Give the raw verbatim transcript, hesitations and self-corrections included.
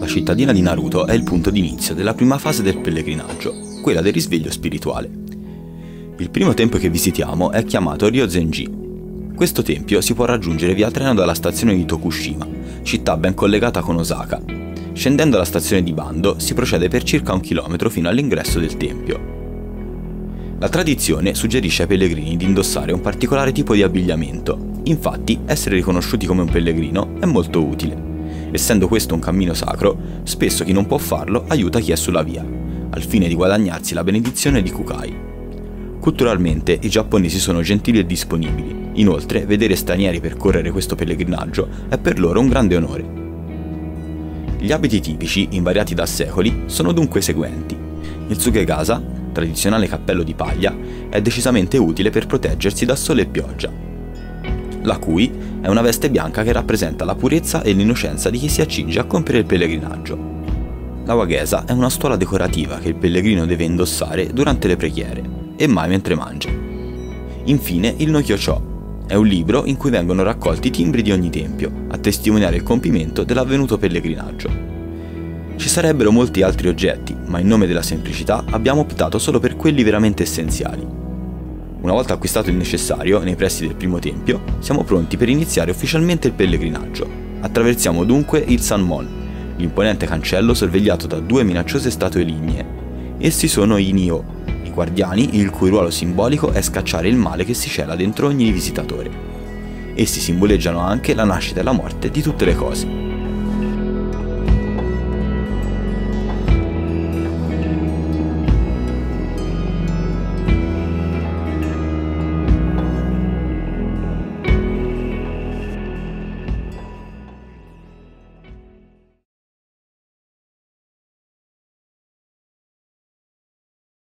cittadina di Naruto è il punto d'inizio della prima fase del pellegrinaggio, quella del risveglio spirituale. Il primo tempio che visitiamo è chiamato Ryozenji. Questo tempio si può raggiungere via treno dalla stazione di Tokushima, città ben collegata con Osaka. Scendendo alla stazione di Bando si procede per circa un chilometro fino all'ingresso del tempio. La tradizione suggerisce ai pellegrini di indossare un particolare tipo di abbigliamento, infatti essere riconosciuti come un pellegrino è molto utile. Essendo questo un cammino sacro, spesso chi non può farlo aiuta chi è sulla via, al fine di guadagnarsi la benedizione di Kukai. Culturalmente i giapponesi sono gentili e disponibili, inoltre vedere stranieri percorrere questo pellegrinaggio è per loro un grande onore. Gli abiti tipici, invariati da secoli, sono dunque i seguenti. Il tsukegasa, tradizionale cappello di paglia, è decisamente utile per proteggersi da sole e pioggia. La kui è una veste bianca che rappresenta la purezza e l'innocenza di chi si accinge a compiere il pellegrinaggio. La wagesa è una stuola decorativa che il pellegrino deve indossare durante le preghiere, e mai mentre mangia. Infine il no kyocho è un libro in cui vengono raccolti i timbri di ogni tempio, a testimoniare il compimento dell'avvenuto pellegrinaggio. Ci sarebbero molti altri oggetti, ma in nome della semplicità abbiamo optato solo per quelli veramente essenziali. Una volta acquistato il necessario nei pressi del primo tempio, siamo pronti per iniziare ufficialmente il pellegrinaggio. Attraversiamo dunque il Sanmon, l'imponente cancello sorvegliato da due minacciose statue lignee. Essi sono i Nio, i guardiani il cui ruolo simbolico è scacciare il male che si cela dentro ogni visitatore. Essi simboleggiano anche la nascita e la morte di tutte le cose.